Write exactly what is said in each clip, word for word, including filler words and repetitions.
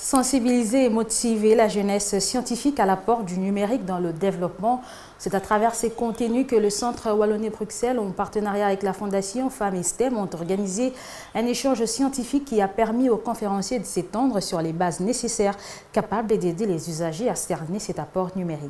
Sensibiliser et motiver la jeunesse scientifique à l'apport du numérique dans le développement. C'est à travers ces contenus que le Centre Wallonie-Bruxelles, en partenariat avec la Fondation Femmes et STEM, ont organisé un échange scientifique qui a permis aux conférenciers de s'étendre sur les bases nécessaires capables d'aider les usagers à cerner cet apport numérique.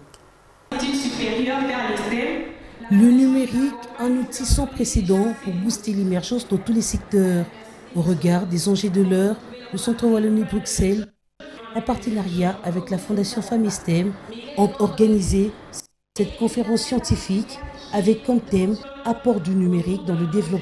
Le numérique, un outil sans précédent pour booster l'émergence dans tous les secteurs. Au regard des enjeux de l'heure, le Centre Wallonie-Bruxelles, en partenariat avec la Fondation Femmes et STEM, ont organisé cette conférence scientifique avec comme thème « Apport du numérique dans le développement ».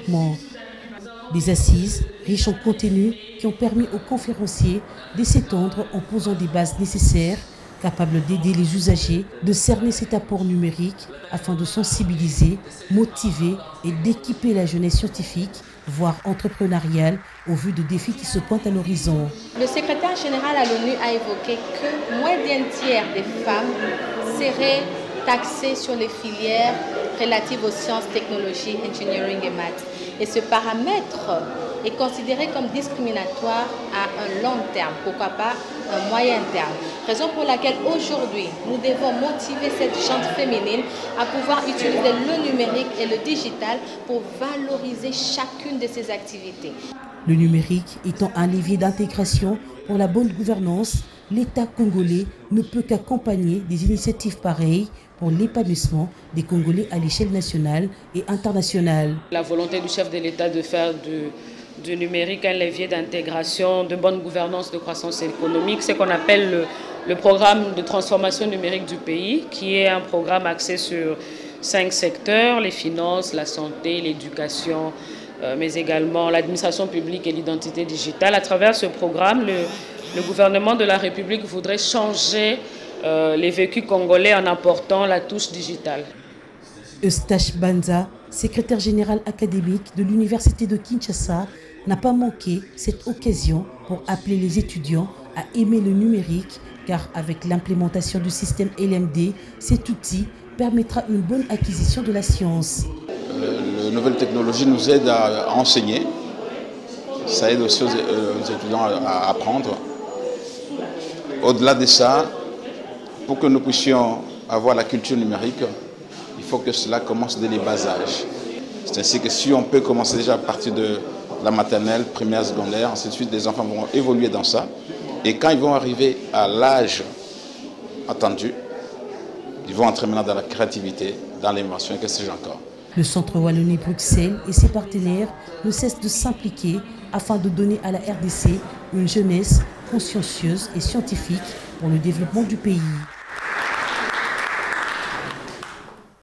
Des assises riches en contenu qui ont permis aux conférenciers de s'étendre en posant des bases nécessaires capables d'aider les usagers de cerner cet apport numérique afin de sensibiliser, motiver et d'équiper la jeunesse scientifique, voire entrepreneuriale, au vu de défis qui se pointent à l'horizon. Le secrétaire général à l'ONU a évoqué que moins d'un tiers des femmes seraient taxées sur les filières relatives aux sciences, technologies, engineering et maths. Et ce paramètre est considéré comme discriminatoire à un long terme, pourquoi pas un moyen terme. Raison pour laquelle aujourd'hui, nous devons motiver cette gente féminine à pouvoir utiliser le numérique et le digital pour valoriser chacune de ses activités. Le numérique étant un levier d'intégration pour la bonne gouvernance, l'État congolais ne peut qu'accompagner des initiatives pareilles pour l'épanouissement des Congolais à l'échelle nationale et internationale. La volonté du chef de l'État de faire du, du numérique un levier d'intégration, de bonne gouvernance, de croissance économique, c'est qu'on appelle le, le programme de transformation numérique du pays, qui est un programme axé sur cinq secteurs, les finances, la santé, l'éducation, euh, mais également l'administration publique et l'identité digitale. À travers ce programme, le, le gouvernement de la République voudrait changer Euh, les vécus congolais en apportant la touche digitale. Eustache Banza, secrétaire général académique de l'Université de Kinshasa, n'a pas manqué cette occasion pour appeler les étudiants à aimer le numérique, car avec l'implémentation du système L M D, cet outil permettra une bonne acquisition de la science. Les nouvelles technologies nous aident à, à enseigner, ça aide aussi aux, aux étudiants à, à apprendre. Au-delà de ça, pour que nous puissions avoir la culture numérique, il faut que cela commence dès les bas âges. C'est ainsi que si on peut commencer déjà à partir de la maternelle, primaire, secondaire, ainsi de suite, les enfants vont évoluer dans ça. Et quand ils vont arriver à l'âge attendu, ils vont entrer maintenant dans la créativité, dans l'invention et que sais-je encore. Le Centre Wallonie-Bruxelles et ses partenaires ne cessent de s'impliquer afin de donner à la R D C une jeunesse consciencieuse et scientifique pour le développement du pays.